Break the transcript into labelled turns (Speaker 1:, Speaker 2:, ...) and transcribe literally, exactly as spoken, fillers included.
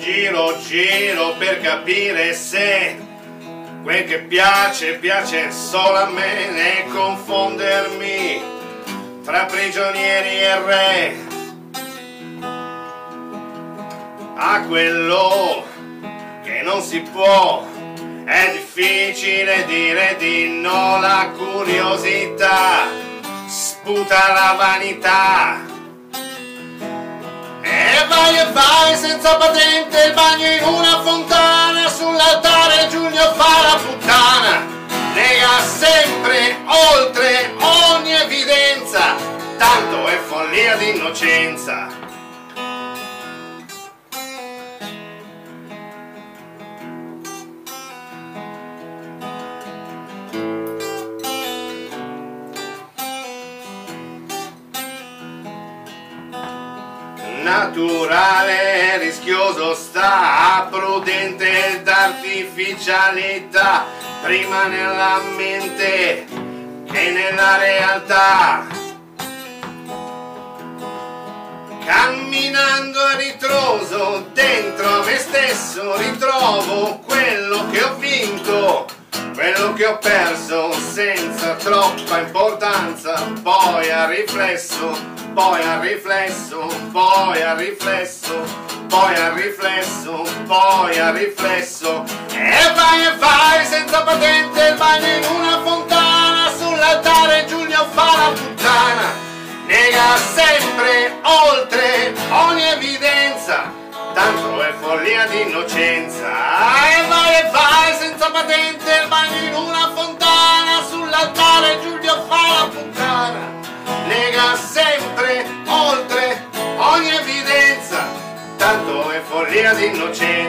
Speaker 1: giro giro per capire se quel che piace piace solo a me, né confondermi tra prigionieri e re. A quello che non si può è difficile dire di no, la curiosità sputa la vanità. E vai e vai senza patente, il bagno in una fontana, sull'altare Giulio fa la puttana, nega sempre oltre ogni evidenza, tanto è follia di innocenza. Naturale, rischioso sta, prudente d'artificialità, prima nella mente che nella realtà. Camminando a ritroso dentro a me stesso ritrovo quello che ho vinto, quello che ho perso senza troppa importanza, poi al riflesso, poi al riflesso, poi al riflesso, poi al riflesso, poi al riflesso. E vai e vai senza patente, il bagno in una fontana, sull'altare Giulio fa la puttana, nega sempre oltre ogni evidenza, tanto è follia di innocenza. E vai e vai senza patente, il bagno in una fontana, sull'altare Giulio fa la puttana, nega sempre oltre ogni evidenza, tanto è follia di innocenza.